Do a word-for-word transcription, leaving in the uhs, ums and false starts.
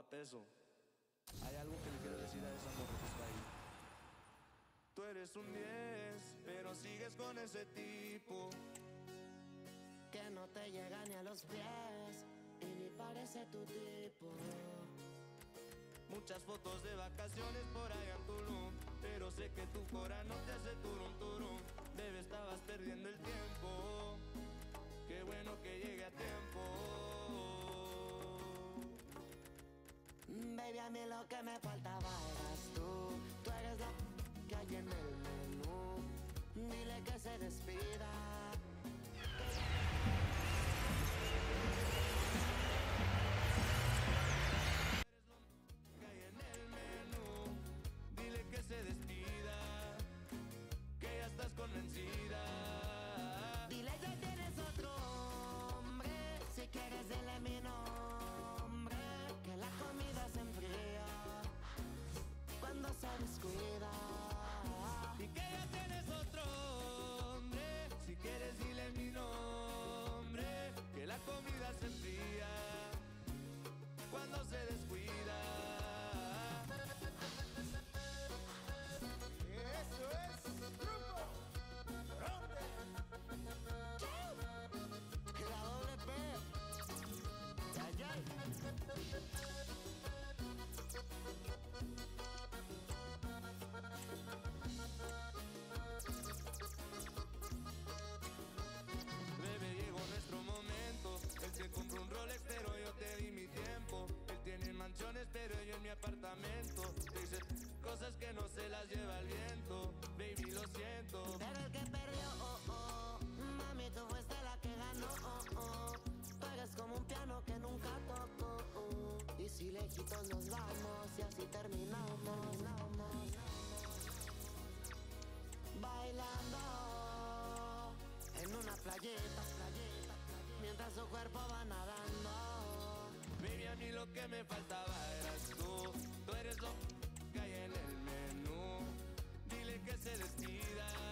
peso. Hay algo que le quiero decir a esa morra que está ahí. Tú eres un diez, pero sigues con ese tipo que no te llega ni a los pies y ni parece tu tipo. Muchas fotos de vacaciones por allá en Tulum, pero sé que tu cora no te hace turum turum. Bebé, estabas perdiendo el tiempo. Qué bueno que llegue a tiempo. Baby, a mí lo que me faltaba eras tú. Tú eres la que hay en el menú. Dile que se despida. Eres lo que hay en el menú. Dile que se despida, que ya estás convencida. Dile que tienes otro hombre. Si quieres dile mi nombre. Que la comida se enfría cuando se descuida. Y que ya tienes otro hombre. Si quieres dile mi nombre. Que la comida se enfría cuando se descuida. Eso es Grupo Ronde. La doble P. Ya, ya. Bebé, llegó nuestro momento. Él se compró un Rolex, pero yo te di mi tiempo. Él tiene mansiones, pero yo en mi apartamento. Te dice cosas que no se las lleva el viento. Baby, lo siento. Pero el que perdió, oh, oh. Mami, tú fuiste la que ganó, oh, oh. Tú eres como un piano que nunca tocó, oh. Y si lejitos nos vamos y así terminamos, terminamos. Bailando en una playeta, playeta, mientras su cuerpo va nadando. Baby, a mí lo que me faltaba eras tú. Tú eres lo que hay en el menú. Dile que se despida,